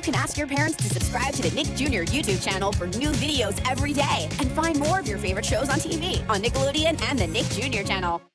you can ask your parents to subscribe to the Nick Jr. YouTube channel for new videos every day. And find more of your favorite shows on TV on Nickelodeon and the Nick Jr. channel.